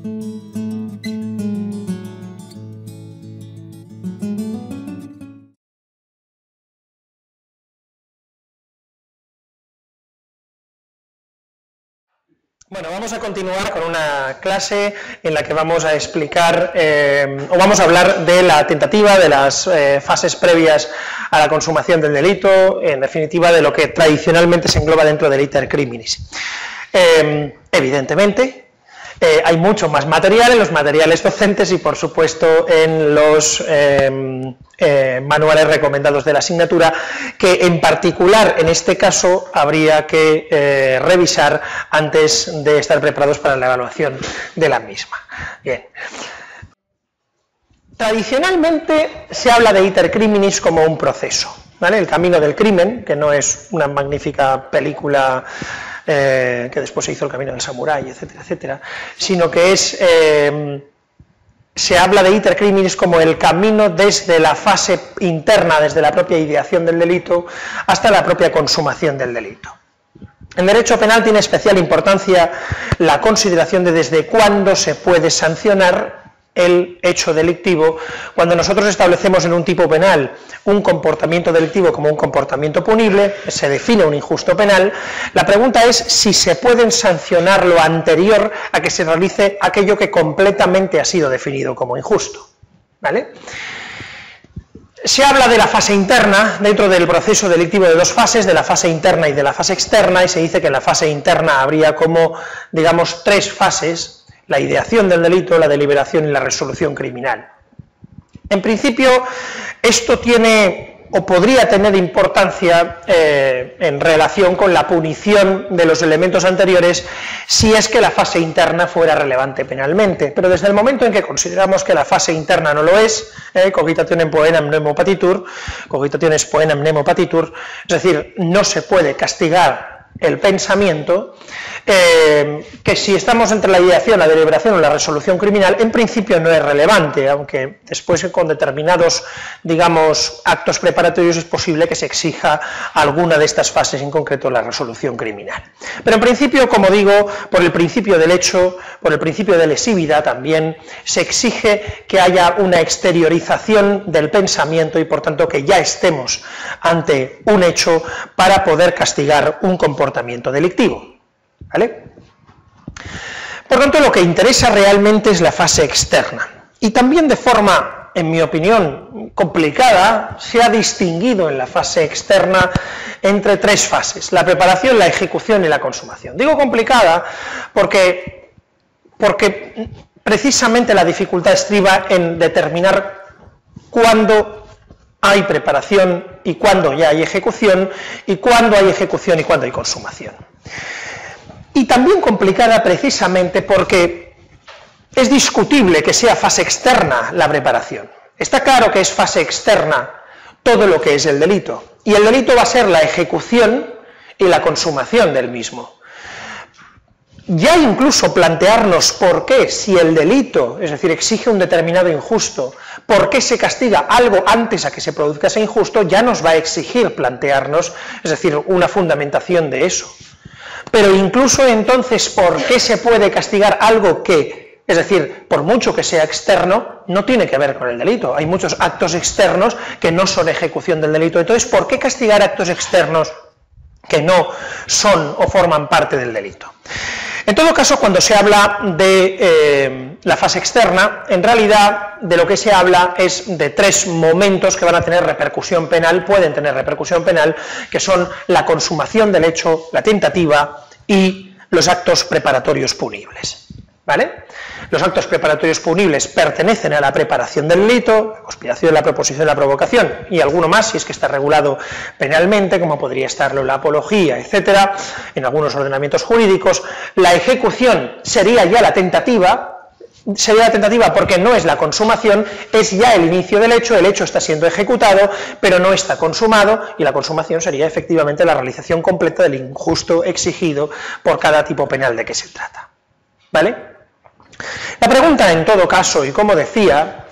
Bueno, vamos a continuar con una clase en la que vamos a explicar, o vamos a hablar de la tentativa, de las fases previas a la consumación del delito, en definitiva de lo que tradicionalmente se engloba dentro del iter criminis. Evidentemente, hay mucho más material en los materiales docentes y, por supuesto, en los manuales recomendados de la asignatura, que en particular, en este caso, habría que revisar antes de estar preparados para la evaluación de la misma. Bien. Tradicionalmente se habla de iter criminis como un proceso, ¿vale? El camino del crimen, que no es una magnífica película que después se hizo El camino del samurái, etcétera, etcétera, sino que es, se habla de iter criminis como el camino desde la fase interna, desde la propia ideación del delito, hasta la propia consumación del delito. En derecho penal tiene especial importancia la consideración de desde cuándo se puede sancionar el hecho delictivo. Cuando nosotros establecemos en un tipo penal un comportamiento delictivo como un comportamiento punible, se define un injusto penal, la pregunta es si se pueden sancionar lo anterior a que se realice aquello que completamente ha sido definido como injusto, ¿vale? Se habla de la fase interna, dentro del proceso delictivo de dos fases, de la fase interna y de la fase externa, y se dice que en la fase interna habría como, digamos, tres fases: la ideación del delito, la deliberación y la resolución criminal. En principio, esto tiene o podría tener importancia en relación con la punición de los elementos anteriores si es que la fase interna fuera relevante penalmente, pero desde el momento en que consideramos que la fase interna no lo es, cogitationem poenam nemo patitur, cogitationes poenam nemo patitur, es decir, no se puede castigar el pensamiento, que si estamos entre la ideación, la deliberación o la resolución criminal, en principio no es relevante, aunque después con determinados, digamos, actos preparatorios es posible que se exija alguna de estas fases, en concreto la resolución criminal. Pero en principio, como digo, por el principio del hecho, por el principio de lesividad también, se exige que haya una exteriorización del pensamiento y por tanto que ya estemos ante un hecho para poder castigar un comportamiento delictivo, ¿vale? Por tanto, lo que interesa realmente es la fase externa. Y también de forma, en mi opinión, complicada, se ha distinguido en la fase externa entre tres fases: la preparación, la ejecución y la consumación. Digo complicada porque precisamente la dificultad estriba en determinar cuándo hay preparación y cuándo ya hay ejecución, y cuándo hay ejecución y cuándo hay consumación. Y también complicada precisamente porque es discutible que sea fase externa la preparación. Está claro que es fase externa todo lo que es el delito, y el delito va a ser la ejecución y la consumación del mismo. Ya incluso plantearnos por qué, si el delito, es decir, exige un determinado injusto, por qué se castiga algo antes a que se produzca ese injusto, ya nos va a exigir plantearnos, es decir, una fundamentación de eso. Pero incluso entonces, ¿por qué se puede castigar algo que, es decir, por mucho que sea externo, no tiene que ver con el delito? Hay muchos actos externos que no son ejecución del delito. Entonces, ¿por qué castigar actos externos que no son o forman parte del delito? En todo caso, cuando se habla de la fase externa, en realidad de lo que se habla es de tres momentos que van a tener repercusión penal, pueden tener repercusión penal, que son la consumación del hecho, la tentativa y los actos preparatorios punibles, ¿vale? Los actos preparatorios punibles pertenecen a la preparación del delito, la conspiración, la proposición, la provocación, y alguno más si es que está regulado penalmente, como podría estarlo la apología, etcétera, en algunos ordenamientos jurídicos. La ejecución sería ya la tentativa porque no es la consumación, es ya el inicio del hecho, el hecho está siendo ejecutado, pero no está consumado, y la consumación sería efectivamente la realización completa del injusto exigido por cada tipo penal de que se trata, ¿vale? La pregunta, en todo caso, y como decía,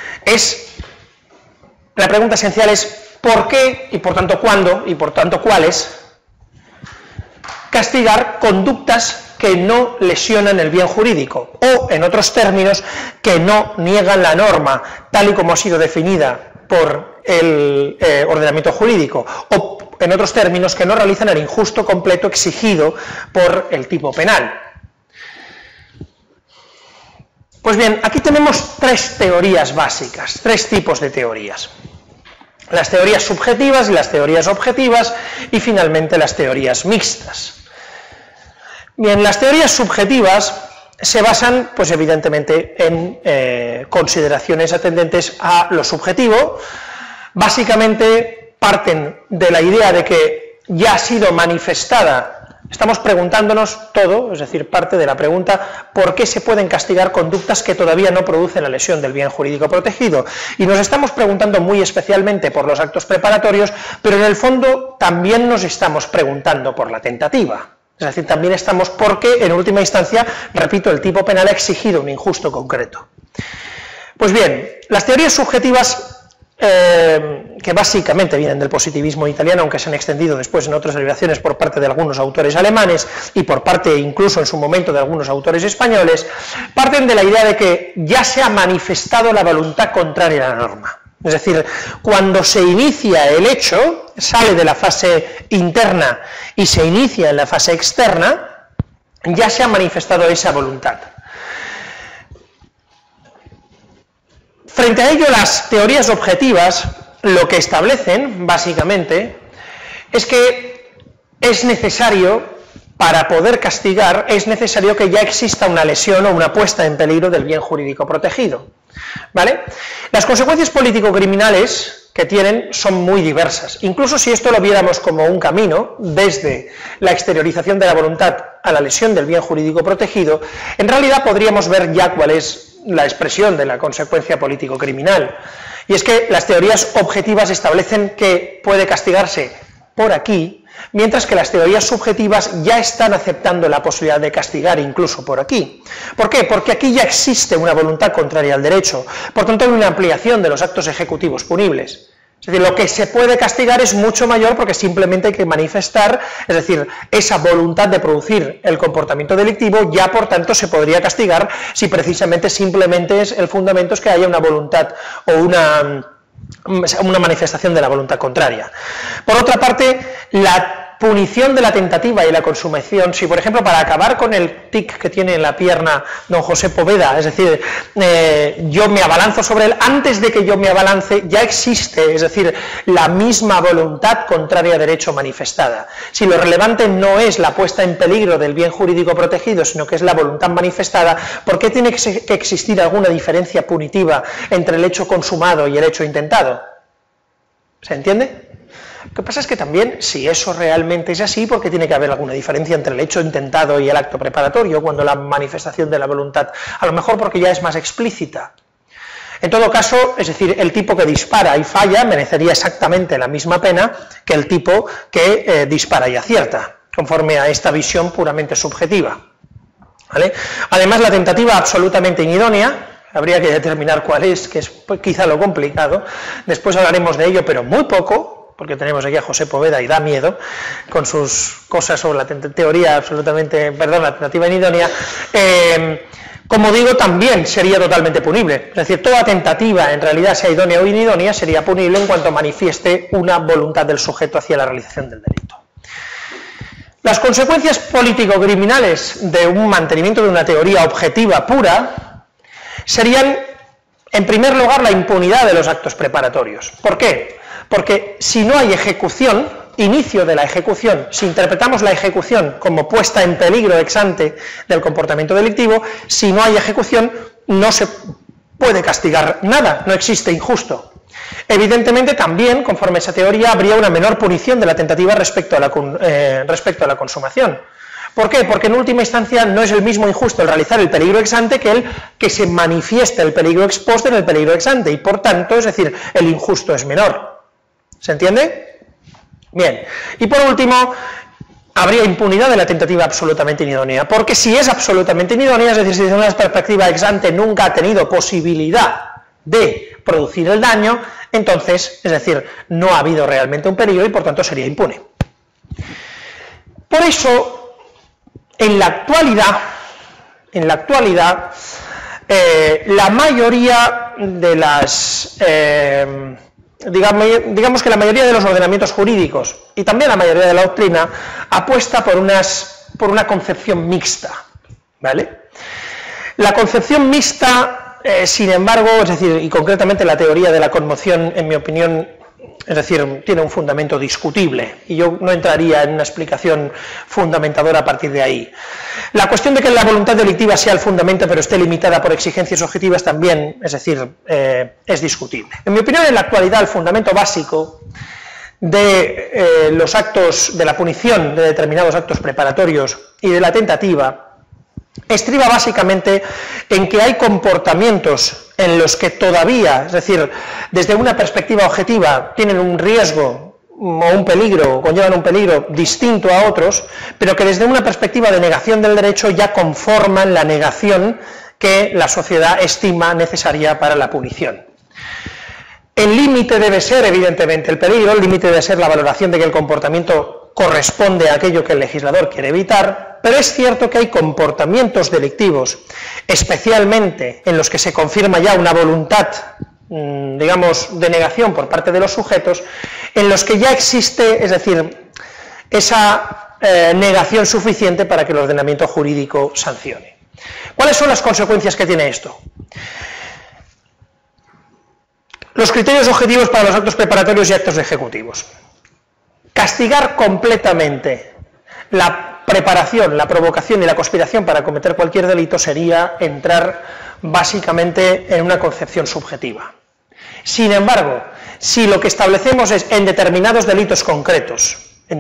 la pregunta esencial es ¿por qué, y por tanto cuándo, y por tanto cuáles, castigar conductas que no lesionan el bien jurídico, o, en otros términos, que no niegan la norma, tal y como ha sido definida por el ordenamiento jurídico, o, en otros términos, que no realizan el injusto completo exigido por el tipo penal. Pues bien, aquí tenemos tres teorías básicas, tres tipos de teorías. Las teorías subjetivas y las teorías objetivas, y finalmente las teorías mixtas. Bien, las teorías subjetivas se basan, pues evidentemente, en consideraciones atendentes a lo subjetivo. Básicamente parten de la idea de que ya ha sido manifestada. Estamos preguntándonos todo, es decir, parte de la pregunta, ¿por qué se pueden castigar conductas que todavía no producen la lesión del bien jurídico protegido? Y nos estamos preguntando muy especialmente por los actos preparatorios, pero en el fondo también nos estamos preguntando por la tentativa. Es decir, también estamos porque, en última instancia, repito, el tipo penal ha exigido un injusto concreto. Pues bien, las teorías subjetivas, que básicamente vienen del positivismo italiano, aunque se han extendido después en otras derivaciones por parte de algunos autores alemanes y por parte incluso en su momento de algunos autores españoles, parten de la idea de que ya se ha manifestado la voluntad contraria a la norma. Es decir, cuando se inicia el hecho, sale de la fase interna y se inicia en la fase externa, ya se ha manifestado esa voluntad. Frente a ello, las teorías objetivas lo que establecen, básicamente, es que es necesario, para poder castigar, es necesario que ya exista una lesión o una puesta en peligro del bien jurídico protegido. ¿Vale? Las consecuencias político-criminales que tienen son muy diversas. Incluso si esto lo viéramos como un camino, desde la exteriorización de la voluntad a la lesión del bien jurídico protegido, en realidad podríamos ver ya cuál es la expresión de la consecuencia político-criminal. Y es que las teorías objetivas establecen que puede castigarse por aquí, mientras que las teorías subjetivas ya están aceptando la posibilidad de castigar incluso por aquí. ¿Por qué? Porque aquí ya existe una voluntad contraria al derecho, por tanto hay una ampliación de los actos ejecutivos punibles. Es decir, lo que se puede castigar es mucho mayor porque simplemente hay que manifestar, es decir, esa voluntad de producir el comportamiento delictivo, ya por tanto se podría castigar si precisamente simplemente es el fundamento es que haya una voluntad o una manifestación de la voluntad contraria. Por otra parte, la punición de la tentativa y la consumación, si por ejemplo para acabar con el tic que tiene en la pierna don José Poveda, es decir, yo me abalanzo sobre él, antes de que yo me abalance ya existe, es decir, la misma voluntad contraria a derecho manifestada. Si lo relevante no es la puesta en peligro del bien jurídico protegido, sino que es la voluntad manifestada, ¿por qué tiene que existir alguna diferencia punitiva entre el hecho consumado y el hecho intentado? ¿Se entiende? Lo que pasa es que también, si eso realmente es así, ¿por qué tiene que haber alguna diferencia entre el hecho intentado y el acto preparatorio, cuando la manifestación de la voluntad, a lo mejor porque ya es más explícita? En todo caso, es decir, el tipo que dispara y falla merecería exactamente la misma pena que el tipo que dispara y acierta, conforme a esta visión puramente subjetiva. ¿Vale? Además, la tentativa absolutamente inidónea, habría que determinar cuál es, que es quizá lo complicado, después hablaremos de ello, pero muy poco, porque tenemos aquí a José Poveda y da miedo, con sus cosas sobre la teoría absolutamente, perdón, la tentativa inidónea, como digo, también sería totalmente punible. Es decir, toda tentativa, en realidad, sea idónea o inidónea, sería punible en cuanto manifieste una voluntad del sujeto hacia la realización del delito. Las consecuencias político-criminales de un mantenimiento de una teoría objetiva pura serían, en primer lugar, la impunidad de los actos preparatorios. ¿Por qué? Porque si no hay ejecución, inicio de la ejecución, si interpretamos la ejecución como puesta en peligro ex ante del comportamiento delictivo, si no hay ejecución no se puede castigar nada, no existe injusto. Evidentemente también, conforme a esa teoría, habría una menor punición de la tentativa respecto a la consumación. ¿Por qué? Porque en última instancia no es el mismo injusto el realizar el peligro ex ante que el que se manifieste el peligro ex post en el peligro ex ante, y por tanto, es decir, el injusto es menor. ¿Se entiende? Bien. Y por último, habría impunidad de la tentativa absolutamente inidónea, porque si es absolutamente inidónea, es decir, si desde una perspectiva ex ante nunca ha tenido posibilidad de producir el daño, entonces, es decir, no ha habido realmente un peligro y por tanto sería impune. Por eso, En la actualidad, la mayoría de las, digamos que la mayoría de los ordenamientos jurídicos y también la mayoría de la doctrina apuesta por una concepción mixta, ¿vale? La concepción mixta, sin embargo, es decir, y concretamente la teoría de la conmoción, en mi opinión, es decir, tiene un fundamento discutible, y yo no entraría en una explicación fundamentadora a partir de ahí. La cuestión de que la voluntad delictiva sea el fundamento, pero esté limitada por exigencias objetivas también, es decir, es discutible. En mi opinión, en la actualidad, el fundamento básico de los actos, de la punición de determinados actos preparatorios y de la tentativa, estriba básicamente en que hay comportamientos en los que todavía, es decir, desde una perspectiva objetiva, tienen un riesgo o un peligro, conllevan un peligro distinto a otros, pero que desde una perspectiva de negación del derecho ya conforman la negación que la sociedad estima necesaria para la punición. El límite debe ser, evidentemente, el peligro, el límite debe ser la valoración de que el comportamiento corresponde a aquello que el legislador quiere evitar, pero es cierto que hay comportamientos delictivos, especialmente en los que se confirma ya una voluntad, digamos, de negación por parte de los sujetos, en los que ya existe, es decir, esa negación suficiente para que el ordenamiento jurídico sancione. ¿Cuáles son las consecuencias que tiene esto? Los criterios objetivos para los actos preparatorios y actos ejecutivos. Castigar completamente la preparación, la provocación y la conspiración para cometer cualquier delito sería entrar básicamente en una concepción subjetiva. Sin embargo, si lo que establecemos es en determinados delitos concretos,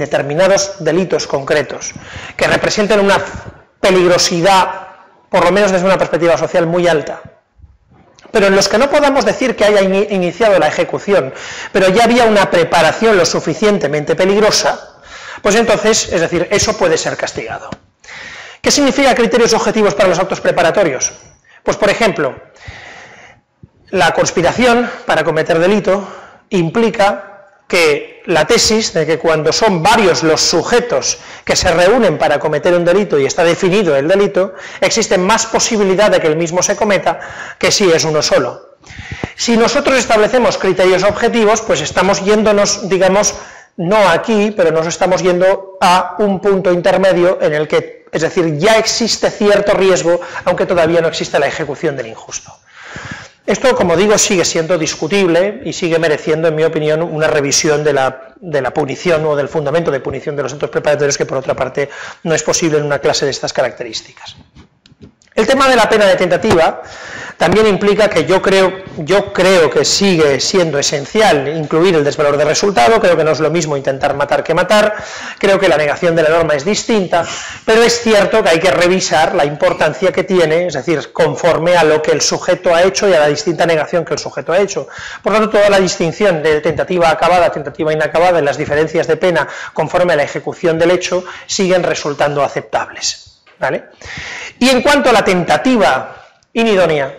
que representen una peligrosidad, por lo menos desde una perspectiva social muy alta, pero en los que no podamos decir que haya iniciado la ejecución, pero ya había una preparación lo suficientemente peligrosa, pues entonces, es decir, eso puede ser castigado. ¿Qué significa criterios objetivos para los actos preparatorios? Pues, por ejemplo, la conspiración para cometer delito implica que la tesis de que cuando son varios los sujetos que se reúnen para cometer un delito y está definido el delito, existe más posibilidad de que el mismo se cometa que si es uno solo. Si nosotros establecemos criterios objetivos, pues estamos yéndonos, digamos, no aquí, pero nos estamos yendo a un punto intermedio en el que, es decir, ya existe cierto riesgo, aunque todavía no existe la ejecución del injusto. Esto, como digo, sigue siendo discutible y sigue mereciendo, en mi opinión, una revisión de la punición o del fundamento de punición de los actos preparatorios, que por otra parte no es posible en una clase de estas características. El tema de la pena de tentativa también implica que yo creo que sigue siendo esencial incluir el desvalor de resultado. Creo que no es lo mismo intentar matar que matar, creo que la negación de la norma es distinta, pero es cierto que hay que revisar la importancia que tiene, es decir, conforme a lo que el sujeto ha hecho y a la distinta negación que el sujeto ha hecho. Por lo tanto, toda la distinción de tentativa acabada, tentativa inacabada y las diferencias de pena conforme a la ejecución del hecho siguen resultando aceptables, ¿vale? Y en cuanto a la tentativa inidónea,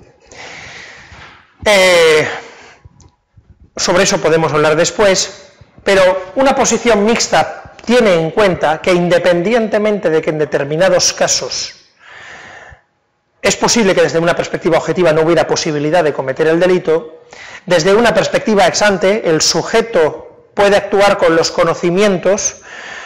sobre eso podemos hablar después, pero una posición mixta tiene en cuenta que independientemente de que en determinados casos es posible que desde una perspectiva objetiva no hubiera posibilidad de cometer el delito, desde una perspectiva ex ante el sujeto puede actuar con los conocimientos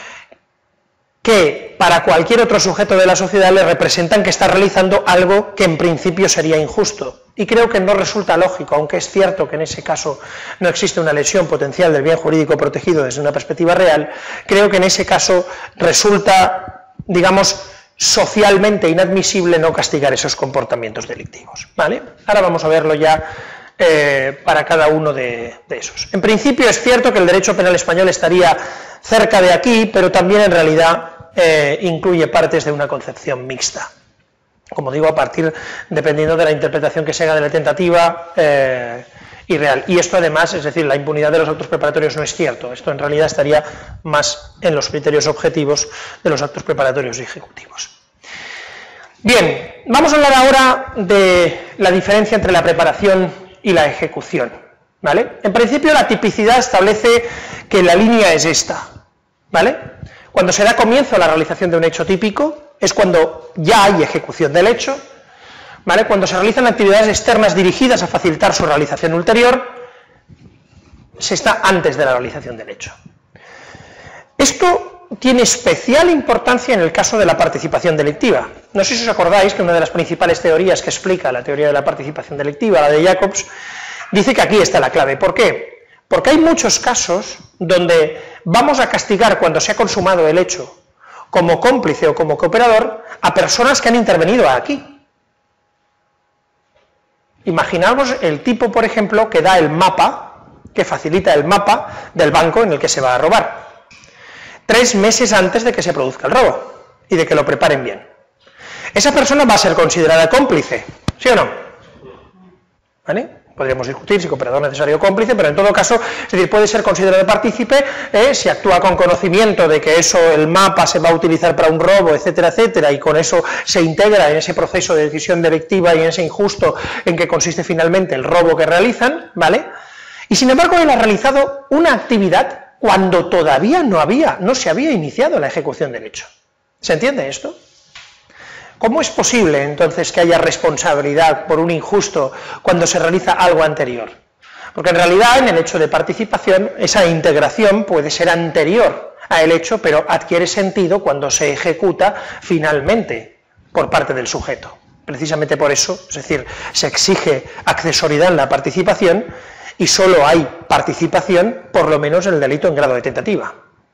que para cualquier otro sujeto de la sociedad le representan que está realizando algo que en principio sería injusto. Y creo que no resulta lógico, aunque es cierto que en ese caso no existe una lesión potencial del bien jurídico protegido desde una perspectiva real, creo que en ese caso resulta, digamos, socialmente inadmisible no castigar esos comportamientos delictivos, ¿vale? Ahora vamos a verlo ya para cada uno de esos. En principio es cierto que el derecho penal español estaría cerca de aquí, pero también en realidad incluye partes de una concepción mixta. Como digo, dependiendo de la interpretación que se haga de la tentativa y real. Y esto además, es decir, la impunidad de los actos preparatorios no es cierto. Esto en realidad estaría más en los criterios objetivos de los actos preparatorios y ejecutivos. Bien, vamos a hablar ahora de la diferencia entre la preparación y la ejecución, ¿vale? En principio la tipicidad establece que la línea es esta, ¿vale? Cuando se da comienzo a la realización de un hecho típico, es cuando ya hay ejecución del hecho, ¿vale? Cuando se realizan actividades externas dirigidas a facilitar su realización ulterior, se está antes de la realización del hecho. Esto tiene especial importancia en el caso de la participación delictiva. No sé si os acordáis que una de las principales teorías que explica la teoría de la participación delictiva, la de Jacobs, dice que aquí está la clave. ¿Por qué? Porque hay muchos casos donde vamos a castigar cuando se ha consumado el hecho como cómplice o como cooperador a personas que han intervenido aquí. Imaginaos el tipo, por ejemplo, que da el mapa, que facilita el mapa del banco en el que se va a robar, 3 meses antes de que se produzca el robo y de que lo preparen bien. Esa persona va a ser considerada cómplice, ¿sí o no? ¿Vale? Podríamos discutir si cooperador necesario o cómplice, pero en todo caso, es decir, puede ser considerado partícipe si actúa con conocimiento de que eso, el mapa se va a utilizar para un robo, etcétera, etcétera, y con eso se integra en ese proceso de decisión delictiva y en ese injusto en que consiste finalmente el robo que realizan, ¿vale? Y sin embargo, él ha realizado una actividad cuando todavía no se había iniciado la ejecución del hecho. ¿Se entiende esto? ¿Cómo es posible, entonces, que haya responsabilidad por un injusto cuando se realiza algo anterior? Porque en realidad, en el hecho de participación, esa integración puede ser anterior al hecho, pero adquiere sentido cuando se ejecuta finalmente por parte del sujeto. Precisamente por eso, es decir, se exige accesoriedad en la participación y solo hay participación, por lo menos en el delito en grado de tentativa.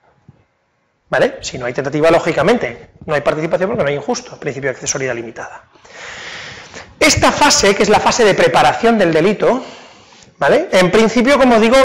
¿Vale? Si no hay tentativa, lógicamente, no hay participación porque no hay injusto, principio de accesoriedad limitada. Esta fase, que es la fase de preparación del delito, ¿vale? En principio, como digo,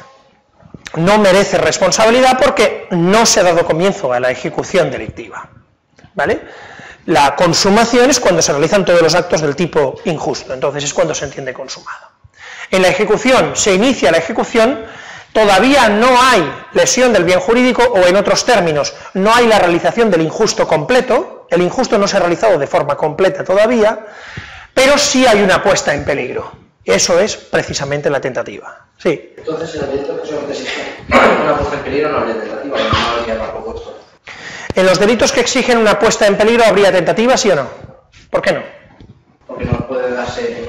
no merece responsabilidad porque no se ha dado comienzo a la ejecución delictiva, ¿vale? La consumación es cuando se realizan todos los actos del tipo injusto, entonces es cuando se entiende consumado. En la ejecución, se inicia la ejecución, todavía no hay lesión del bien jurídico, o en otros términos, no hay la realización del injusto completo, el injusto no se ha realizado de forma completa todavía, pero sí hay una puesta en peligro. Eso es precisamente la tentativa. Sí. Entonces, en el delito que solamente existe una puesta en peligro no habría tentativa, no habría tampoco esto. En los delitos que exigen una puesta en peligro, ¿habría tentativa, sí o no? ¿Por qué no? Porque no puede darse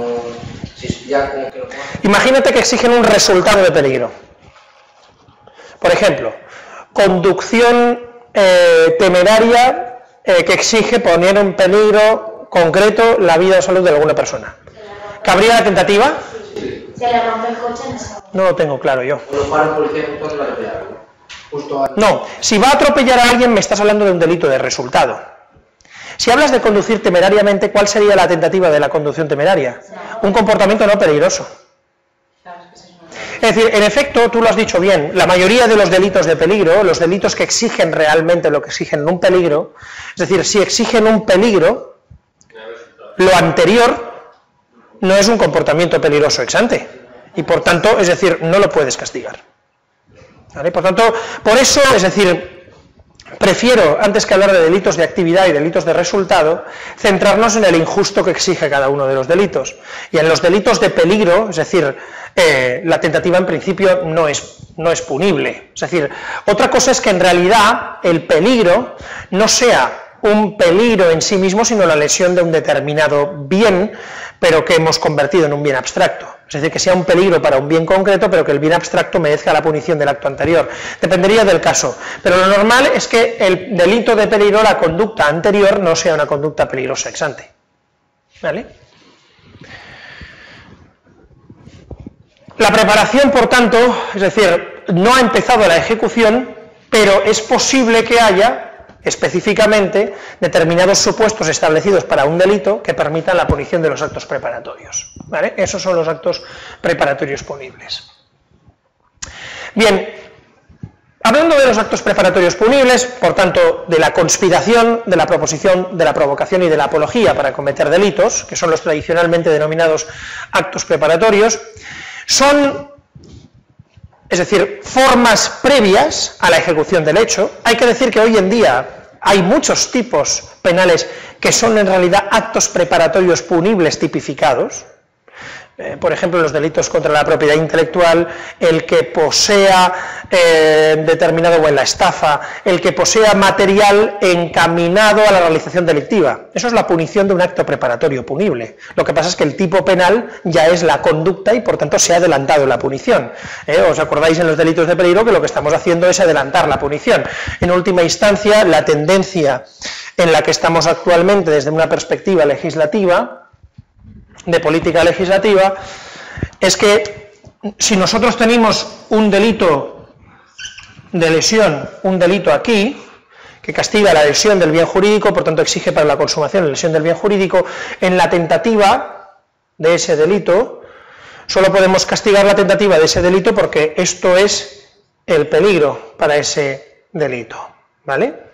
Imagínate que exigen un resultado de peligro. Por ejemplo, conducción temeraria que exige poner en peligro concreto la vida o salud de alguna persona. ¿Cabría la tentativa? Sí. Se le rompe el coche en esa... No lo tengo claro yo. Justo No, si va a atropellar a alguien me estás hablando de un delito de resultado. Si hablas de conducir temerariamente, ¿cuál sería la tentativa de la conducción temeraria? Un comportamiento no peligroso. Es decir, en efecto, tú lo has dicho bien, la mayoría de los delitos de peligro, los delitos que exigen realmente lo que exigen un peligro, es decir, si exigen un peligro, lo anterior no es un comportamiento peligroso ex ante, y por tanto, es decir, no lo puedes castigar. ¿Vale? Por tanto, por eso, es decir, prefiero, antes que hablar de delitos de actividad y delitos de resultado, centrarnos en el injusto que exige cada uno de los delitos. Y en los delitos de peligro, es decir, la tentativa en principio no es punible. Es decir, otra cosa es que en realidad el peligro no sea un peligro en sí mismo, sino la lesión de un determinado bien, pero que hemos convertido en un bien abstracto. Es decir, que sea un peligro para un bien concreto, pero que el bien abstracto merezca la punición del acto anterior. Dependería del caso. Pero lo normal es que el delito de peligro, la conducta anterior, no sea una conducta peligrosa ex ante. ¿Vale? La preparación, por tanto, es decir, no ha empezado la ejecución, pero es posible que haya específicamente determinados supuestos establecidos para un delito que permitan la punición de los actos preparatorios. ¿Vale? Esos son los actos preparatorios punibles. Bien, hablando de los actos preparatorios punibles, por tanto, de la conspiración, de la proposición, de la provocación y de la apología para cometer delitos, que son los tradicionalmente denominados actos preparatorios, son, es decir, formas previas a la ejecución del hecho. Hay que decir que hoy en día hay muchos tipos penales que son en realidad actos preparatorios punibles tipificados. por ejemplo, los delitos contra la propiedad intelectual, el que posea determinado, o en la estafa, el que posea material encaminado a la realización delictiva. Eso es la punición de un acto preparatorio punible. Lo que pasa es que el tipo penal ya es la conducta y por tanto se ha adelantado la punición. ¿Os acordáis en los delitos de peligro que lo que estamos haciendo es adelantar la punición? En última instancia, la tendencia en la que estamos actualmente desde una perspectiva legislativa, de política legislativa, es que si nosotros tenemos un delito de lesión, un delito aquí, que castiga la lesión del bien jurídico, por tanto exige para la consumación la lesión del bien jurídico, en la tentativa de ese delito, solo podemos castigar la tentativa de ese delito porque esto es el peligro para ese delito, ¿vale?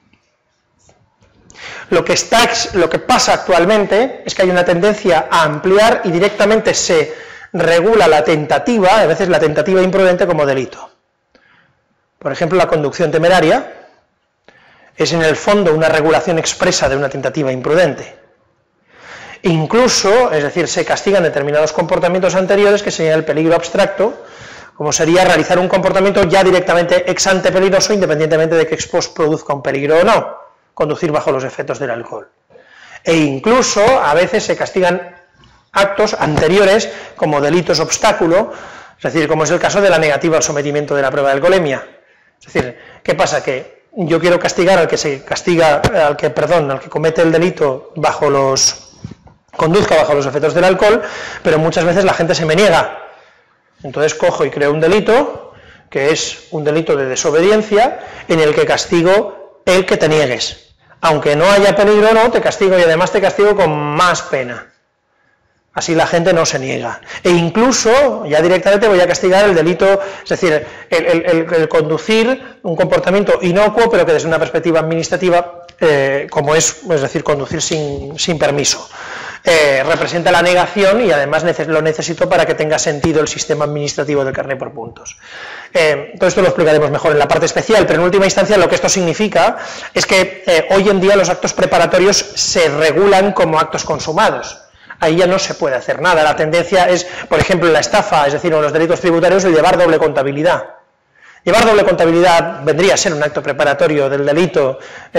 Lo que pasa actualmente es que hay una tendencia a ampliar y directamente se regula la tentativa, a veces la tentativa imprudente, como delito. Por ejemplo, la conducción temeraria es en el fondo una regulación expresa de una tentativa imprudente. Incluso, es decir, se castigan determinados comportamientos anteriores que sería el peligro abstracto, como sería realizar un comportamiento ya directamente ex ante peligroso, independientemente de que ex post produzca un peligro o no. Conducir bajo los efectos del alcohol. E incluso a veces se castigan actos anteriores como delitos obstáculo, es decir, como es el caso de la negativa al sometimiento de la prueba de alcoholemia. Es decir, ¿qué pasa? Que yo quiero castigar al que comete el delito conduzca bajo los efectos del alcohol, pero muchas veces la gente se me niega. Entonces cojo y creo un delito, que es un delito de desobediencia, en el que castigo el que te niegues. Aunque no haya peligro, no, te castigo y además te castigo con más pena. Así la gente no se niega. E incluso, ya directamente voy a castigar el delito, es decir, el conducir un comportamiento inocuo, pero que desde una perspectiva administrativa, como es decir, conducir sin permiso. Representa la negación y además lo necesito para que tenga sentido el sistema administrativo del carné por puntos. Todo esto lo explicaremos mejor en la parte especial, pero en última instancia lo que esto significa es que hoy en día los actos preparatorios se regulan como actos consumados. Ahí ya no se puede hacer nada. La tendencia es, por ejemplo, en la estafa, es decir, en los delitos tributarios, el llevar doble contabilidad. Llevar doble contabilidad vendría a ser un acto preparatorio del delito,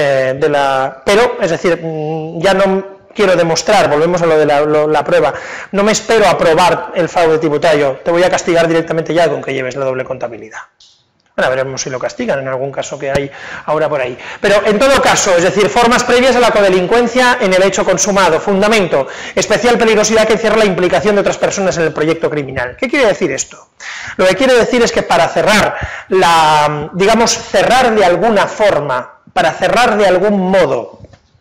pero, es decir, ya no quiero demostrar, volvemos a lo de la prueba, no me espero a probar el fraude tributario, te voy a castigar directamente ya con que lleves la doble contabilidad. Bueno, veremos si lo castigan en algún caso que hay ahora por ahí. Pero en todo caso, es decir, formas previas a la codelincuencia en el hecho consumado. Fundamento, especial peligrosidad que encierra la implicación de otras personas en el proyecto criminal. ¿Qué quiere decir esto? Lo que quiere decir es que para cerrar cerrar de alguna forma, para cerrar de algún modo,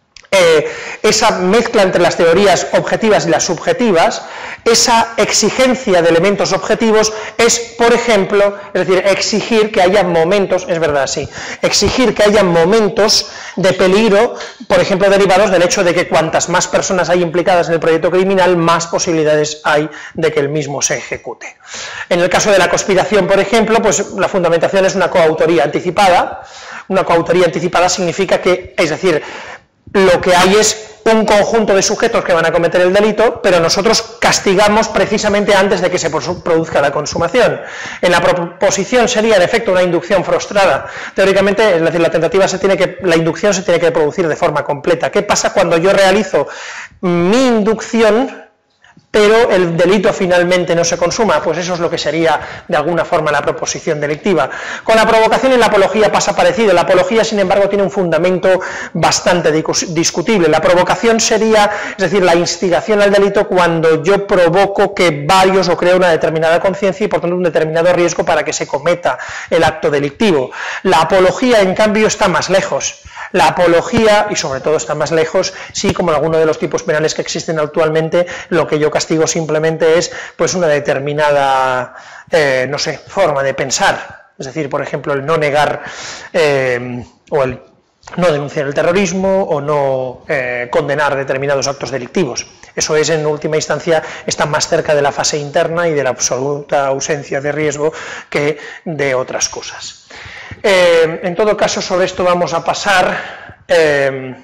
esa mezcla entre las teorías objetivas y las subjetivas, esa exigencia de elementos objetivos es, por ejemplo, es decir, exigir que haya momentos, es verdad, sí, exigir que haya momentos de peligro, por ejemplo, derivados del hecho de que cuantas más personas hay implicadas en el proyecto criminal, más posibilidades hay de que el mismo se ejecute. En el caso de la conspiración, por ejemplo, pues la fundamentación es una coautoría anticipada. Una coautoría anticipada significa que, es decir, lo que hay es un conjunto de sujetos que van a cometer el delito, pero nosotros castigamos precisamente antes de que se produzca la consumación. En la proposición sería, en efecto, una inducción frustrada. Teóricamente, es decir, la inducción se tiene que producir de forma completa. ¿Qué pasa cuando yo realizo mi inducción, pero el delito finalmente no se consuma? Pues eso es lo que sería, de alguna forma, la proposición delictiva. Con la provocación y la apología pasa parecido. La apología, sin embargo, tiene un fundamento bastante discutible. La provocación sería, es decir, la instigación al delito cuando yo provoco que varios o creo una determinada conciencia y, por tanto, un determinado riesgo para que se cometa el acto delictivo. La apología, en cambio, está más lejos. La apología, y sobre todo está más lejos, sí, como en alguno de los tipos penales que existen actualmente, lo que yo castigo simplemente es pues una determinada, no sé, forma de pensar. Es decir, por ejemplo, el no negar o el no denunciar el terrorismo o no condenar determinados actos delictivos. Eso es, en última instancia, está más cerca de la fase interna y de la absoluta ausencia de riesgo que de otras cosas. En todo caso, sobre esto vamos a pasar,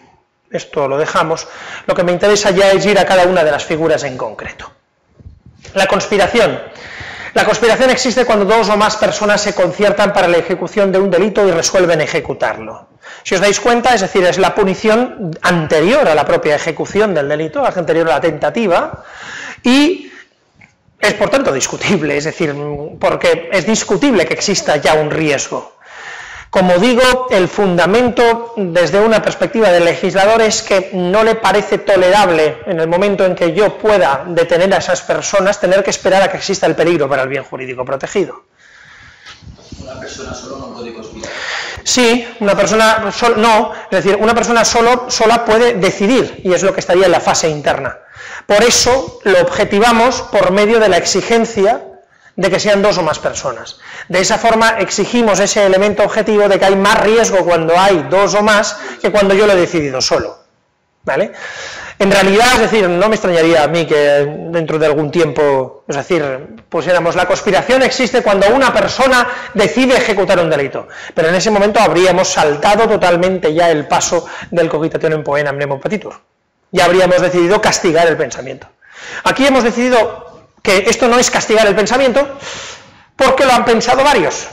esto lo dejamos, lo que me interesa ya es ir a cada una de las figuras en concreto. La conspiración. La conspiración existe cuando dos o más personas se conciertan para la ejecución de un delito y resuelven ejecutarlo. Si os dais cuenta, es decir, es la punición anterior a la propia ejecución del delito, anterior a la tentativa, y es por tanto discutible, es decir, porque es discutible que exista ya un riesgo. Como digo, el fundamento desde una perspectiva del legislador es que no le parece tolerable en el momento en que yo pueda detener a esas personas tener que esperar a que exista el peligro para el bien jurídico protegido. Una persona solo no puede conspirar. Sí, una persona no, es decir, una persona sola puede decidir, y es lo que estaría en la fase interna. Por eso lo objetivamos por medio de la exigencia de que sean dos o más personas. De esa forma exigimos ese elemento objetivo de que hay más riesgo cuando hay dos o más que cuando yo lo he decidido solo, ¿vale? En realidad, es decir, no me extrañaría a mí que dentro de algún tiempo, es decir, pusiéramos la conspiración existe cuando una persona decide ejecutar un delito, pero en ese momento habríamos saltado totalmente ya el paso del cogitationem poenam nemo petitur. Ya habríamos decidido castigar el pensamiento. Aquí hemos decidido que esto no es castigar el pensamiento, porque lo han pensado varios.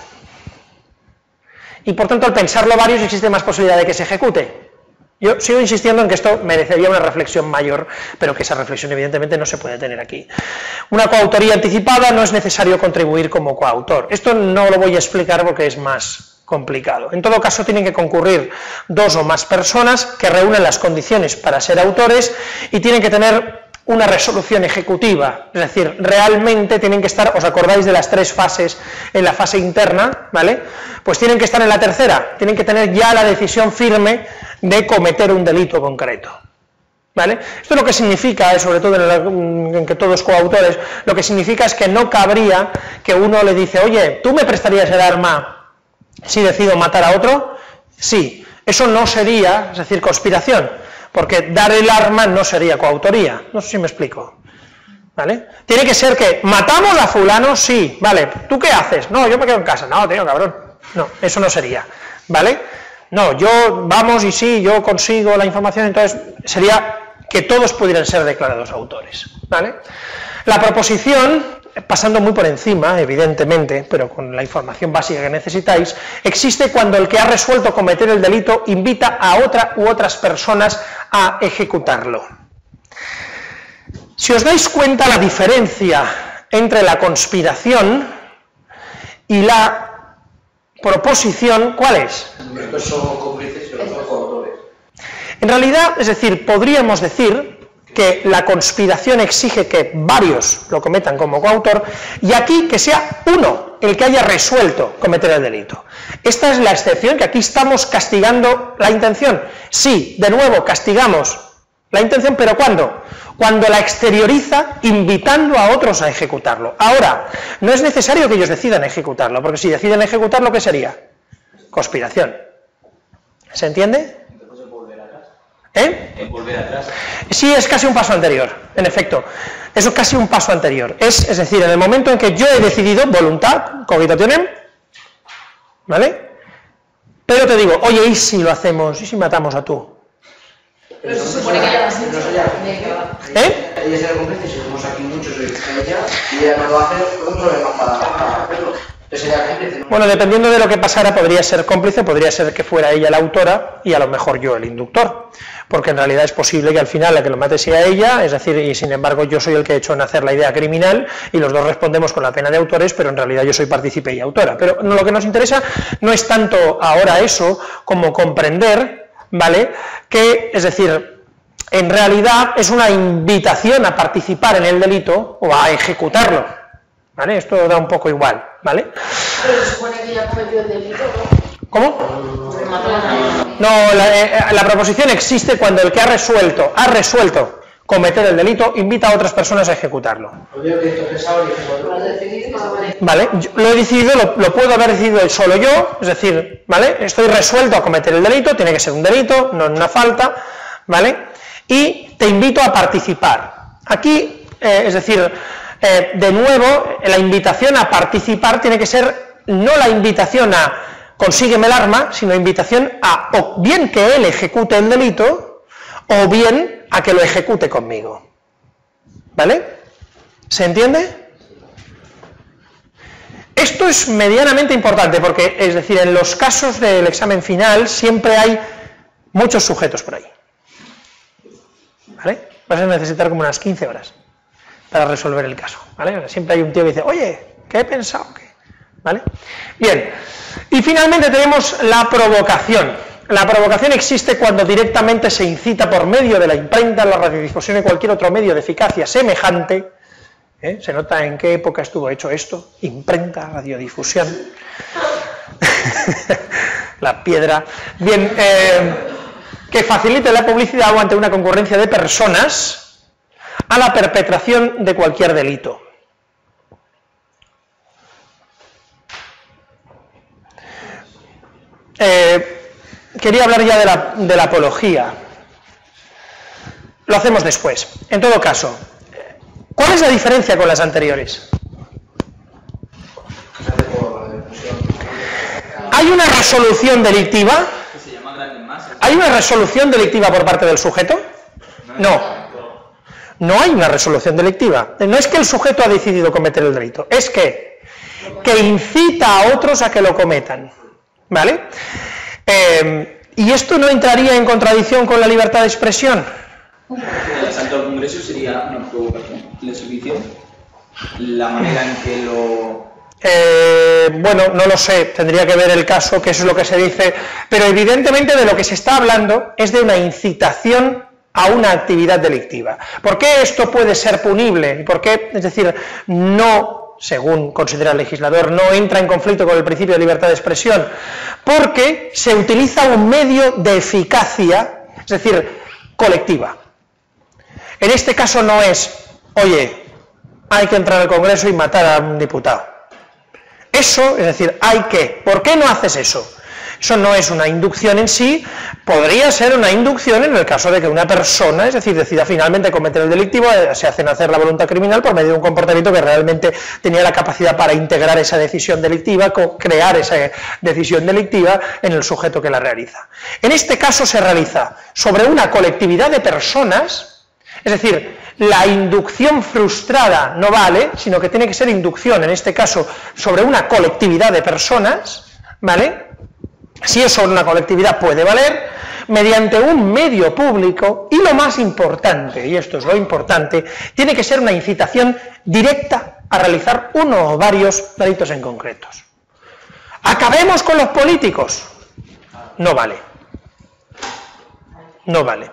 Y por tanto, al pensarlo varios, existe más posibilidad de que se ejecute. Yo sigo insistiendo en que esto merecería una reflexión mayor, pero que esa reflexión evidentemente no se puede tener aquí. Una coautoría anticipada no es necesario contribuir como coautor. Esto no lo voy a explicar porque es más complicado. En todo caso, tienen que concurrir dos o más personas que reúnen las condiciones para ser autores y tienen que tener una resolución ejecutiva, es decir, realmente tienen que estar, ¿os acordáis de las tres fases en la fase interna? ¿Vale? Pues tienen que estar en la tercera, tienen que tener ya la decisión firme de cometer un delito concreto, ¿vale? Esto lo que significa, sobre todo en que todos coautores, lo que significa es que no cabría que uno le dice, oye, ¿tú me prestarías el arma si decido matar a otro? Sí, eso no sería, es decir, conspiración, porque dar el arma no sería coautoría, no sé si me explico, ¿vale? Tiene que ser que, ¿matamos a fulano? Sí, vale, ¿tú qué haces? No, yo me quedo en casa, no, tío, cabrón, no, eso no sería, ¿vale? No, yo, vamos y sí, yo consigo la información, entonces sería que todos pudieran ser declarados autores, ¿vale? La proposición, pasando muy por encima, evidentemente, pero con la información básica que necesitáis, existe cuando el que ha resuelto cometer el delito invita a otra u otras personas a ejecutarlo. Si os dais cuenta, la diferencia entre la conspiración y la proposición, ¿cuál es? Estos son cómplices, pero son coautores. En realidad, es decir, podríamos decir que la conspiración exige que varios lo cometan como coautor, y aquí que sea uno el que haya resuelto cometer el delito. Esta es la excepción, que aquí estamos castigando la intención. Sí, de nuevo, castigamos la intención, pero ¿cuándo? Cuando la exterioriza invitando a otros a ejecutarlo. Ahora, no es necesario que ellos decidan ejecutarlo, porque si deciden ejecutarlo, ¿qué sería? Conspiración. ¿Se entiende? ¿En volver atrás? Sí, es casi un paso anterior, en efecto. Eso es casi un paso anterior. Es decir, en el momento en que yo he decidido, voluntad, cogitationem, ¿vale? Pero te digo, oye, ¿y si lo hacemos? ¿Y si matamos a tú? Pero se supone que ya va a ser. Ella será cómplice, si somos aquí muchos, y ella no lo hace, un problema para hacerlo. Bueno, dependiendo de lo que pasara, podría ser cómplice, podría ser que fuera ella la autora y a lo mejor yo el inductor, porque en realidad es posible que al final la que lo mate sea ella, es decir, y sin embargo yo soy el que he hecho nacer la idea criminal y los dos respondemos con la pena de autores, pero en realidad yo soy partícipe y autora. Pero lo que nos interesa no es tanto ahora eso como comprender, ¿vale?, que, es decir, en realidad es una invitación a participar en el delito o a ejecutarlo, ¿vale? Esto da un poco igual, ¿vale? Pero se supone que ya cometió el delito, ¿no? ¿Cómo? Mató a nadie. No, la proposición existe cuando el que ha resuelto cometer el delito invita a otras personas a ejecutarlo. Vale, lo he decidido, lo puedo haber decidido solo yo, es decir, ¿vale? Estoy resuelto a cometer el delito, tiene que ser un delito, no una falta, ¿vale? Y te invito a participar. Aquí, es decir, de nuevo, la invitación a participar tiene que ser no la invitación a consígueme el arma, sino invitación a o bien que él ejecute el delito o bien a que lo ejecute conmigo, ¿vale? ¿Se entiende? Esto es medianamente importante porque, es decir, en los casos del examen final siempre hay muchos sujetos por ahí. ¿Vale? Vas a necesitar como unas 15 horas para resolver el caso. ¿Vale? Siempre hay un tío que dice, oye, ¿qué he pensado? ¿Vale? Bien. Y finalmente tenemos la provocación. La provocación existe cuando directamente se incita por medio de la imprenta, la radiodifusión y cualquier otro medio de eficacia semejante. Se nota en qué época estuvo hecho esto: imprenta, radiodifusión, la piedra. Bien, que facilite la publicidad o ante una concurrencia de personas a la perpetración de cualquier delito. Quería hablar ya de la apología. Lo hacemos después. En todo caso, ¿cuál es la diferencia con las anteriores? ¿Hay una resolución delictiva? ¿Hay una resolución delictiva por parte del sujeto? No. No hay una resolución delictiva. No es que el sujeto ha decidido cometer el delito, es que incita a otros a que lo cometan. ¿Vale? ¿Y esto no entraría en contradicción con la libertad de expresión? El asalto al Congreso sería una provocación. ¿La exhibición? ¿La manera en que lo...? Bueno, no lo sé, tendría que ver el caso, que eso es lo que se dice, pero evidentemente de lo que se está hablando es de una incitación a una actividad delictiva. ¿Por qué esto puede ser punible? ¿Y por qué, es decir, no, según considera el legislador, no entra en conflicto con el principio de libertad de expresión? Porque se utiliza un medio de eficacia, es decir, colectiva. En este caso no es, oye, hay que entrar al Congreso y matar a un diputado. Eso, es decir, hay que. ¿Por qué no haces eso? Eso no es una inducción en sí, podría ser una inducción en el caso de que una persona, es decir, decida finalmente cometer el delictivo, se hace nacer la voluntad criminal por medio de un comportamiento que realmente tenía la capacidad para integrar esa decisión delictiva, crear esa decisión delictiva en el sujeto que la realiza. En este caso se realiza sobre una colectividad de personas, es decir, la inducción frustrada no vale, sino que tiene que ser inducción, en este caso, sobre una colectividad de personas, ¿vale? Si es sobre una colectividad puede valer, mediante un medio público, y lo más importante, y esto es lo importante, tiene que ser una incitación directa a realizar uno o varios delitos en concretos. ¿Acabemos con los políticos? No vale. No vale.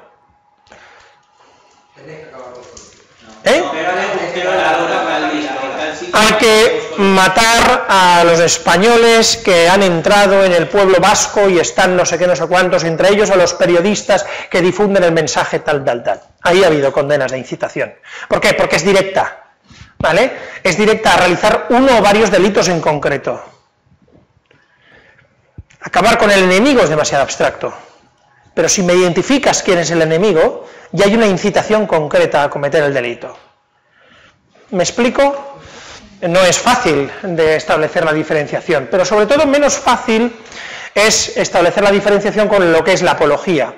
Hay que matar a los españoles que han entrado en el pueblo vasco y están no sé qué, no sé cuántos, entre ellos a los periodistas que difunden el mensaje tal. Ahí ha habido condenas de incitación. ¿Por qué? Porque es directa, ¿vale? Es directa a realizar uno o varios delitos en concreto. Acabar con el enemigo es demasiado abstracto. Pero si me identificas quién es el enemigo, ya hay una incitación concreta a cometer el delito. ¿Me explico? No es fácil de establecer la diferenciación, pero sobre todo menos fácil es establecer la diferenciación con lo que es la apología.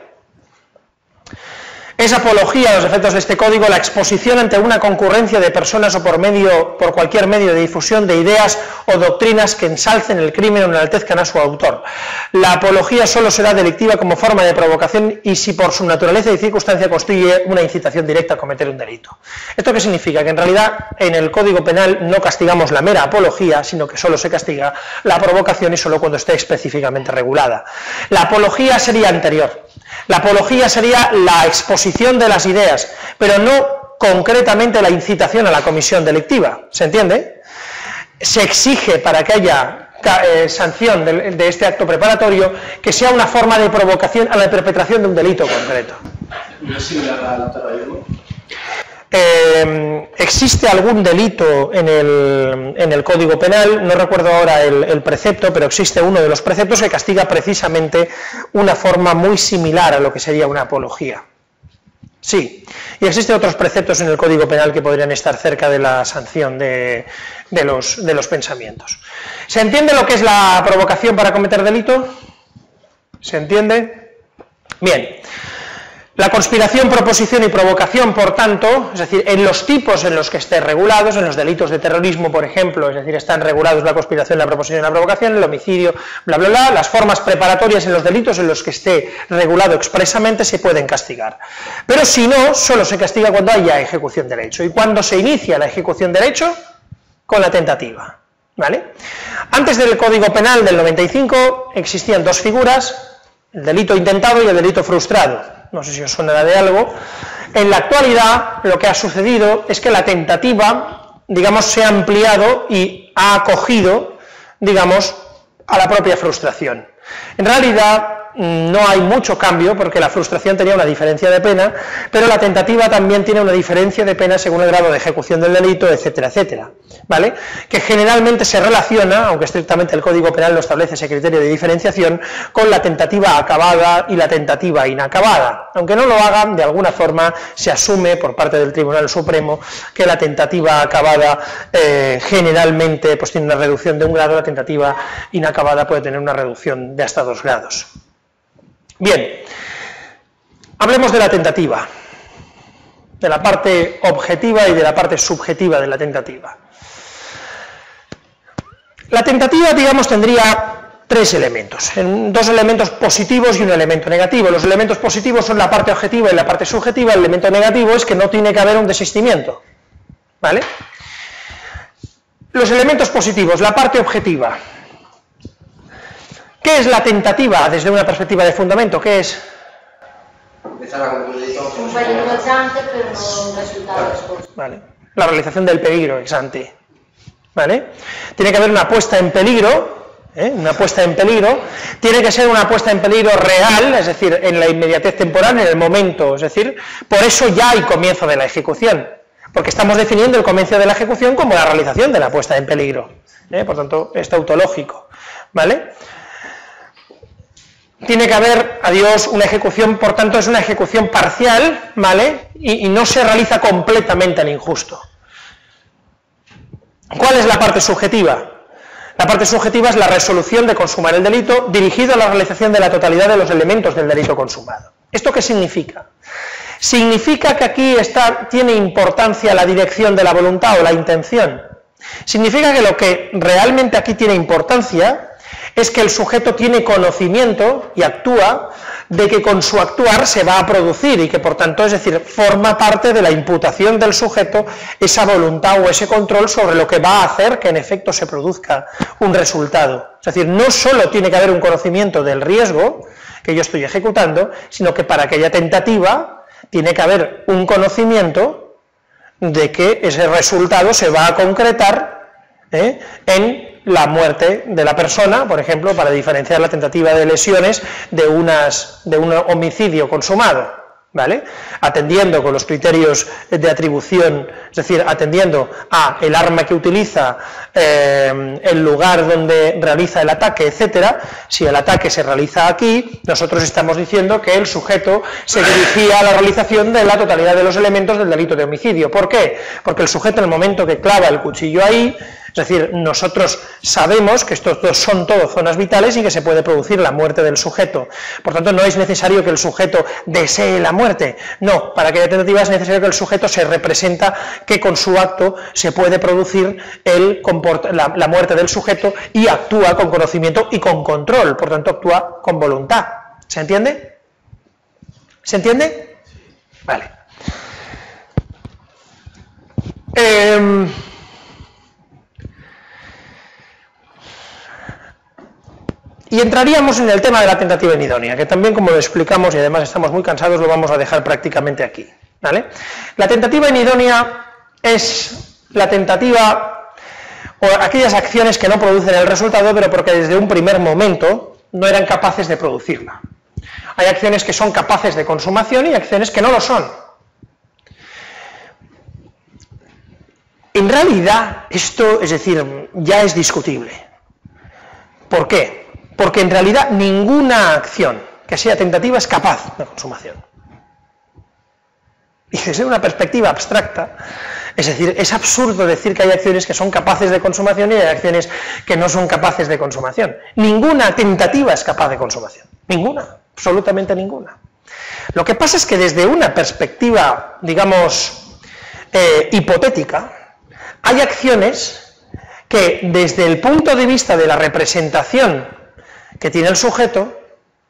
Es apología a los efectos de este código la exposición ante una concurrencia de personas o por cualquier medio de difusión de ideas o doctrinas que ensalcen el crimen o enaltezcan a su autor. La apología solo será delictiva como forma de provocación y si por su naturaleza y circunstancia constituye una incitación directa a cometer un delito. ¿Esto qué significa? Que en realidad en el Código Penal no castigamos la mera apología, sino que solo se castiga la provocación y solo cuando esté específicamente regulada. La apología sería anterior. La apología sería la exposición de las ideas, pero no concretamente la incitación a la comisión delictiva, ¿se entiende? Se exige para que haya sanción de este acto preparatorio que sea una forma de provocación a la perpetración de un delito concreto. ¿No es similar al terrorismo? Existe algún delito en el Código Penal, no recuerdo ahora el precepto, pero existe uno de los preceptos que castiga precisamente una forma muy similar a lo que sería una apología. Sí, y existen otros preceptos en el Código Penal que podrían estar cerca de la sanción de los pensamientos. ¿Se entiende lo que es la provocación para cometer delito? ¿Se entiende? Bien. La conspiración, proposición y provocación, por tanto, es decir, en los tipos en los que estén regulados, en los delitos de terrorismo, por ejemplo, es decir, están regulados la conspiración, la proposición y la provocación, el homicidio, bla, bla, bla, las formas preparatorias en los delitos en los que esté regulado expresamente se pueden castigar. Pero si no, solo se castiga cuando haya ejecución del hecho. ¿Y cuando se inicia la ejecución del hecho? Con la tentativa, ¿vale? Antes del Código Penal del 95 existían dos figuras, el delito intentado y el delito frustrado. No sé si os suena de algo. En la actualidad lo que ha sucedido es que la tentativa, digamos, se ha ampliado y ha acogido, digamos, a la propia frustración. En realidad no hay mucho cambio porque la frustración tenía una diferencia de pena, pero la tentativa también tiene una diferencia de pena según el grado de ejecución del delito, etcétera, etcétera, ¿vale? Que generalmente se relaciona, aunque estrictamente el Código Penal no establece ese criterio de diferenciación, con la tentativa acabada y la tentativa inacabada. Aunque no lo hagan, de alguna forma se asume por parte del Tribunal Supremo que la tentativa acabada generalmente pues tiene una reducción de 1 grado, la tentativa inacabada puede tener una reducción de hasta 2 grados. Bien, hablemos de la tentativa, de la parte objetiva y de la parte subjetiva de la tentativa. La tentativa, digamos, tendría 3 elementos, 2 elementos positivos y un elemento negativo. Los elementos positivos son la parte objetiva y la parte subjetiva, el elemento negativo es que no tiene que haber un desistimiento, ¿vale? Los elementos positivos, la parte objetiva. ¿Qué es la tentativa desde una perspectiva de fundamento? ¿Qué es? Empezar a concluir Un peligro ex ante, pero no un resultado después. Vale. La realización del peligro ex ante. ¿Vale? Tiene que haber una puesta en peligro, una puesta en peligro, tiene que ser una puesta en peligro real, es decir, en la inmediatez temporal, en el momento, es decir, por eso ya hay comienzo de la ejecución, porque estamos definiendo el comienzo de la ejecución como la realización de la puesta en peligro, por tanto, es tautológico, ¿vale? Tiene que haber, adiós, una ejecución, por tanto es una ejecución parcial, ¿vale? Y no se realiza completamente el injusto. ¿Cuál es la parte subjetiva? La parte subjetiva es la resolución de consumar el delito dirigido a la realización de la totalidad de los elementos del delito consumado. ¿Esto qué significa? Significa que aquí tiene importancia la dirección de la voluntad o la intención. Significa que lo que realmente aquí tiene importancia es que el sujeto tiene conocimiento y actúa de que con su actuar se va a producir y que por tanto, es decir, forma parte de la imputación del sujeto esa voluntad o ese control sobre lo que va a hacer que en efecto se produzca un resultado. Es decir, no solo tiene que haber un conocimiento del riesgo que yo estoy ejecutando, sino que para que haya tentativa tiene que haber un conocimiento de que ese resultado se va a concretar en la muerte de la persona, por ejemplo, para diferenciar la tentativa de lesiones de un homicidio consumado, ¿vale? Atendiendo con los criterios de atribución, es decir, atendiendo a el arma que utiliza, el lugar donde realiza el ataque, etcétera. Si el ataque se realiza aquí, nosotros estamos diciendo que el sujeto se dirigía a la realización de la totalidad de los elementos del delito de homicidio. ¿Por qué? Porque el sujeto en el momento que clava el cuchillo ahí, es decir, nosotros sabemos que estos dos son todo zonas vitales y que se puede producir la muerte del sujeto. Por tanto, no es necesario que el sujeto desee la muerte. No, para que haya tentativa es necesario que el sujeto se representa que con su acto se puede producir la muerte del sujeto y actúa con conocimiento y con control. Por tanto, actúa con voluntad. ¿Se entiende? ¿Se entiende? Vale. Y entraríamos en el tema de la tentativa inidónea, que también, como lo explicamos y además estamos muy cansados, lo vamos a dejar prácticamente aquí, ¿vale? La tentativa inidónea es la tentativa o aquellas acciones que no producen el resultado, pero porque desde un primer momento no eran capaces de producirla. Hay acciones que son capaces de consumación y acciones que no lo son. En realidad, esto, es decir, ya es discutible. ¿Por qué? Porque en realidad ninguna acción que sea tentativa es capaz de consumación. Y desde una perspectiva abstracta, es decir, es absurdo decir que hay acciones que son capaces de consumación y hay acciones que no son capaces de consumación. Ninguna tentativa es capaz de consumación. Ninguna, absolutamente ninguna. Lo que pasa es que desde una perspectiva, digamos, hipotética, hay acciones que desde el punto de vista de la representación que tiene el sujeto,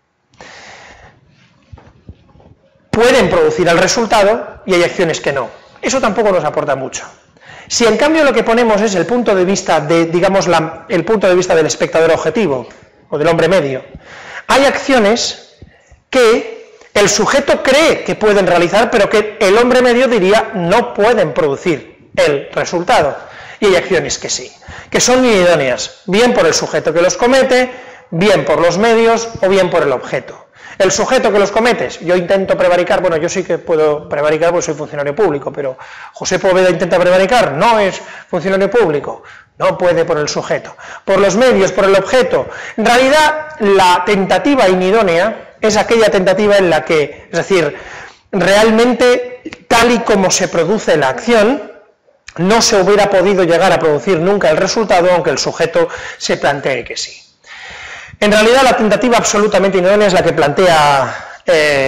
pueden producir el resultado y hay acciones que no. Eso tampoco nos aporta mucho. Si en cambio lo que ponemos es el punto de vista de, digamos, el punto de vista del espectador objetivo o del hombre medio, hay acciones que el sujeto cree que pueden realizar, pero que el hombre medio diría no pueden producir el resultado. Y hay acciones que sí, que son inidóneas, bien por el sujeto que los comete, bien por los medios o bien por el objeto. El sujeto que los comete, yo intento prevaricar, bueno, yo sí que puedo prevaricar porque soy funcionario público, pero José Poveda intenta prevaricar, no es funcionario público, no puede por el sujeto. Por los medios, por el objeto. En realidad, la tentativa inidónea es aquella tentativa en la que, es decir, realmente, tal y como se produce la acción, no se hubiera podido llegar a producir nunca el resultado, aunque el sujeto se plantee que sí. En realidad, la tentativa absolutamente inidónea es la que plantea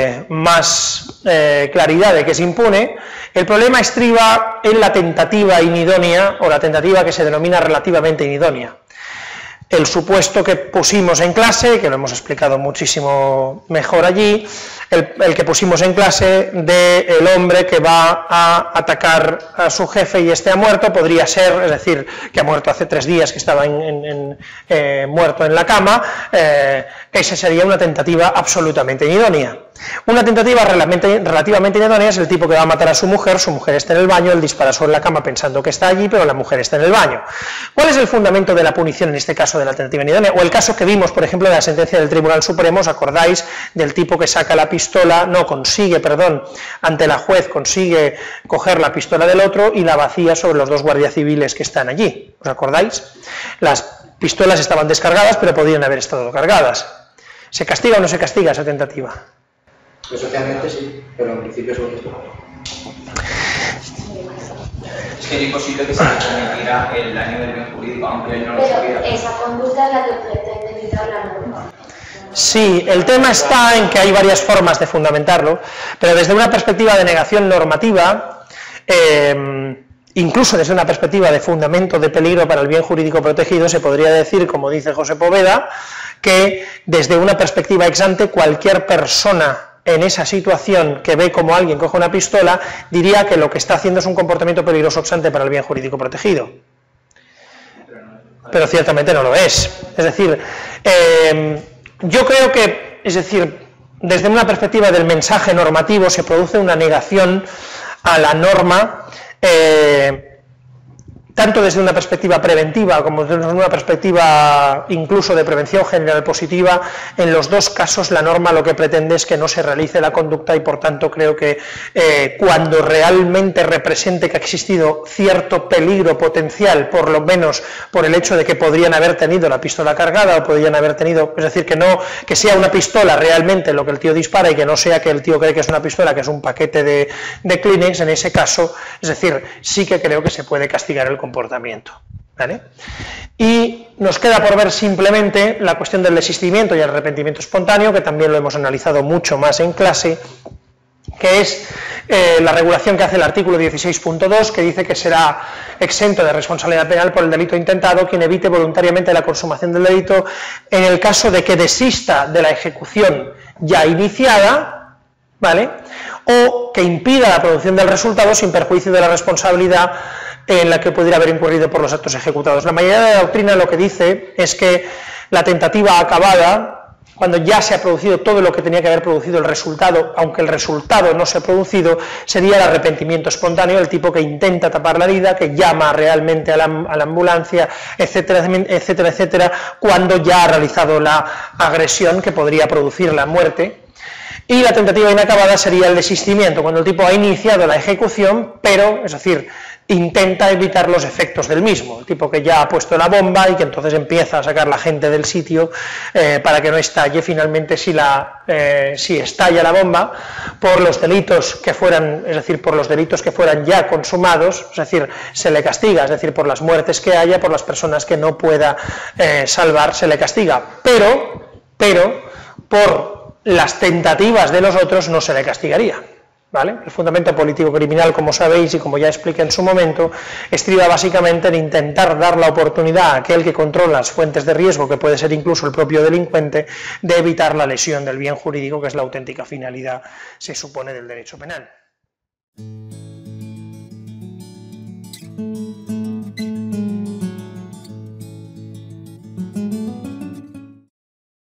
más claridad de que se impune. El problema estriba en la tentativa inidónea, o la tentativa que se denomina relativamente inidónea. El supuesto que pusimos en clase, que lo hemos explicado muchísimo mejor allí, el que pusimos en clase del hombre que va a atacar a su jefe y este ha muerto, podría ser, es decir, que ha muerto hace 3 días, que estaba muerto en la cama, esa sería una tentativa absolutamente inidónea. Una tentativa relativamente inidónea es el tipo que va a matar a su mujer está en el baño, él dispara sobre la cama pensando que está allí, pero la mujer está en el baño. ¿Cuál es el fundamento de la punición en este caso de la tentativa inidónea? O el caso que vimos, por ejemplo, de la sentencia del Tribunal Supremo, ¿os acordáis del tipo que saca la pistola, ante la juez consigue coger la pistola del otro y la vacía sobre los 2 guardias civiles que están allí? ¿Os acordáis? Las pistolas estaban descargadas, pero podían haber estado cargadas. ¿Se castiga o no se castiga esa tentativa? Pues socialmente sí, pero en principio es bonito. Es que era imposible que se le cometiera el daño del bien jurídico, aunque él no lo sabía. Pero esa conducta es la que pretende evitar la norma. Sí, el tema está en que hay varias formas de fundamentarlo, pero desde una perspectiva de negación normativa, incluso desde una perspectiva de fundamento de peligro para el bien jurídico protegido, se podría decir, como dice José Poveda, que desde una perspectiva ex ante cualquier persona en esa situación que ve como alguien coge una pistola, diría que lo que está haciendo es un comportamiento peligroso ex ante para el bien jurídico protegido. Pero ciertamente no lo es. Es decir, yo creo que, desde una perspectiva del mensaje normativo se produce una negación a la norma, tanto desde una perspectiva preventiva como desde una perspectiva incluso de prevención general positiva. En los 2 casos la norma lo que pretende es que no se realice la conducta y por tanto creo que cuando realmente represente que ha existido cierto peligro potencial, por lo menos por el hecho de que podrían haber tenido la pistola cargada o podrían haber tenido, es decir, que sea una pistola realmente lo que el tío dispara y que no sea que el tío cree que es una pistola, que es un paquete de Kleenex, en ese caso, es decir, sí que creo que se puede castigar el comportamiento, ¿vale? Y nos queda por ver simplemente la cuestión del desistimiento y el arrepentimiento espontáneo, que también lo hemos analizado mucho más en clase, que es la regulación que hace el artículo 16.2, que dice que será exento de responsabilidad penal por el delito intentado quien evite voluntariamente la consumación del delito en el caso de que desista de la ejecución ya iniciada, ¿vale? O que impida la producción del resultado sin perjuicio de la responsabilidad en la que pudiera haber incurrido por los actos ejecutados. La mayoría de la doctrina lo que dice es que la tentativa acabada, cuando ya se ha producido todo lo que tenía que haber producido el resultado, aunque el resultado no se ha producido, sería el arrepentimiento espontáneo, el tipo que intenta tapar la herida, que llama realmente a la ambulancia, etcétera, etcétera, etcétera, cuando ya ha realizado la agresión que podría producir la muerte. Y la tentativa inacabada sería el desistimiento, cuando el tipo ha iniciado la ejecución, pero, es decir, intenta evitar los efectos del mismo, el tipo que ya ha puesto la bomba y que entonces empieza a sacar la gente del sitio para que no estalle finalmente si estalla la bomba por los delitos que fueran, es decir, por los delitos que fueran ya consumados, es decir, se le castiga, es decir, por las muertes que haya, por las personas que no pueda salvar, se le castiga, pero por las tentativas de los otros no se le castigaría. ¿Vale? El fundamento político-criminal, como sabéis y como ya expliqué en su momento, estriba básicamente en intentar dar la oportunidad a aquel que controla las fuentes de riesgo, que puede ser incluso el propio delincuente, de evitar la lesión del bien jurídico, que es la auténtica finalidad, se supone, del derecho penal.